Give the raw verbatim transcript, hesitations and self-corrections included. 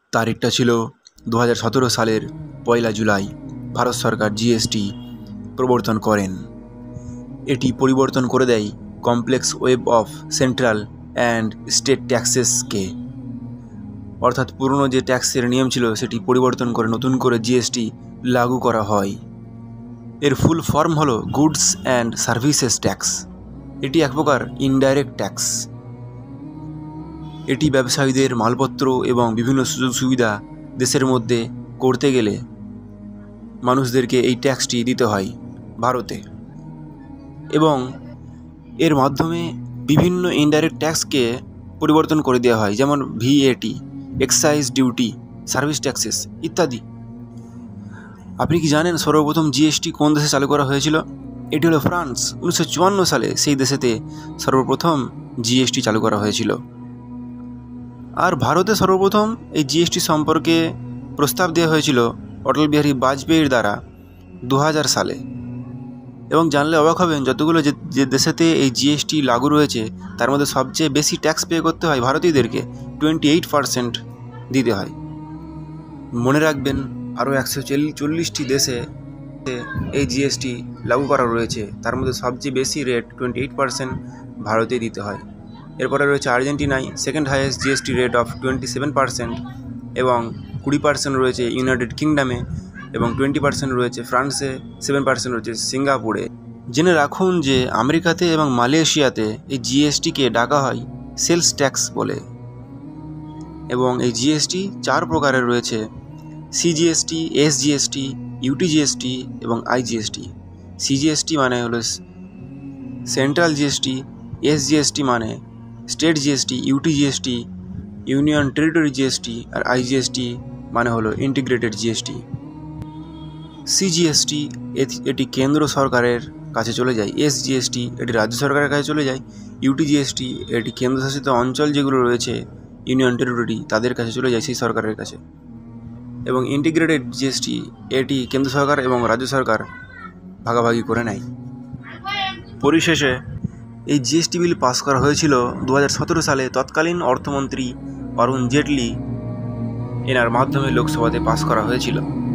তারিখটা ছিল দু হাজার সতেরো সালের পয়লা জুলাই। ভারত সরকার জিএসটি প্রবর্তন করেন। এটি পরিবর্তন করে দেয় complex web of central and state ট্যাক্সেসকে, অর্থাৎ পুরনো যে ট্যাক্সের নিয়ম ছিল সেটি পরিবর্তন করে নতুন করে জিএসটি লাগু করা হয়। এর ফুল ফর্ম হলো গুডস অ্যান্ড সার্ভিসেস ট্যাক্স। এটি এক প্রকার ইনডাইরেক্ট ট্যাক্স। এটি ব্যবসায়ীদের মালপত্র এবং বিভিন্ন সুযোগ সুবিধা দেশের মধ্যে করতে গেলে মানুষদেরকে এই ট্যাক্সটি দিতে হয় ভারতে, এবং এর মাধ্যমে বিভিন্ন ইনডাইরেক্ট ট্যাক্সকে পরিবর্তন করে দেওয়া হয়, যেমন VAT, excise duty, service taxes ইত্যাদি। আপনি কি জানেন সর্বপ্রথম জিএসটি কোন দেশে চালু করা হয়েছিল? এটি হলো ফ্রান্স। উনিশশো চুয়ান্ন সালে সেই দেশেতে সর্বপ্রথম জিএসটি চালু করা হয়েছিল। আর ভারতে সর্বপ্রথম এই জিএসটি সম্পর্কে প্রস্তাব দেওয়া হয়েছিল অটল বিহারী বাজপেয়ীর দ্বারা দু হাজার সালে। এবং জানলে অবাক হবেন, যতগুলো যে যে দেশেতে এই জিএসটি লাগু রয়েছে তার মধ্যে সবচেয়ে বেশি ট্যাক্স পে করতে হয় ভারতীয়দেরকে, টোয়েন্টি এইট পারসেন্ট দিতে হয়। মনে রাখবেন, আরও একশো চল্লিশটি দেশে এই জিএসটি লাগু করা রয়েছে, তার মধ্যে সবচেয়ে বেশি রেট টোয়েন্টি এইট পারসেন্ট ভারতে দিতে হয়। এরপরে রয়েছে আর্জেন্টিনায় second highest GST rate of twenty seven percent, এবং কুড়ি পার্সেন্ট রয়েছে ইউনাইটেড কিংডমে, এবং টোয়েন্টি পার্সেন্ট রয়েছে ফ্রান্সে, সেভেন পার্সেন্ট রয়েছে সিঙ্গাপুরে। জেনে রাখুন যে আমেরিকাতে এবং মালয়েশিয়াতে এই জিএসটিকে ডাকা হয় সেলস ট্যাক্স বলে। এবং এই জিএসটি চার প্রকারের রয়েছে: সিজিএসটি, এসজিএসটি, ইউটিজিএসটি এবং আইজিএসটি। সিজিএসটি মানে হলো সেন্ট্রাল জিএসটি, এসজিএসটি মানে state GST, UTGST union territory GST, আর আইজিএসটি মানে হলো ইন্টিগ্রেটেড জিএসটি। সিজিএসটি এটি কেন্দ্র সরকারের কাছে চলে যায়, এসজিএসটি এটি রাজ্য সরকারের কাছে চলে যায়, ইউটিজিএসটি এটি কেন্দ্রশাসিত অঞ্চল যেগুলো রয়েছে ইউনিয়ন টেরিটরি তাদের কাছে চলে যায়, সেই সরকারের কাছে। এবং ইন্টিগ্রেটেড জিএসটি এটি কেন্দ্র সরকার এবং রাজ্য সরকার ভাগাভাগি করে নেয়। পরিশেষে এই জিএসটি বিল পাস করা হয়েছিল দু হাজার সতেরো সালে তৎকালীন অর্থমন্ত্রী অরুণ জেটলি এনার মাধ্যমে লোকসভাতে পাস করা হয়েছিল।